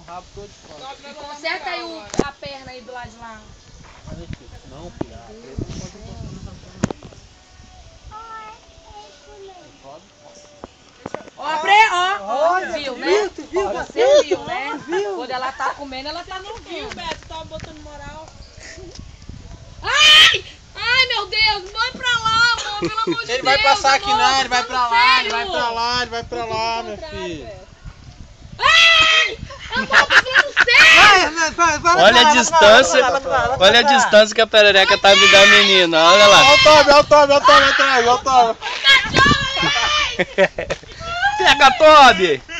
rabo todo de fora. E conserta aí a perna aí do lado de lá. Não, filha. Ó, viu, né? Tu viu? Você viu, né? Quando ela tá comendo, ela tá no Viu, Beto? Tava botando moral. Ai! Ai, meu Deus! Não vai pra lá, amor, pelo amor de Deus! Ele vai passar aqui amor, não, ele vai pra lá, ele vai sério. pra lá, ele vai pra lá, minha filha. Ai! Amor, tô falando sério! Olha a distância, olha a distância que a perereca tá vindo da menina, olha lá. Olha o Toby, olha o Toby, olha o Toby atrás, olha o Toby. Cachorro! Pega, Toby!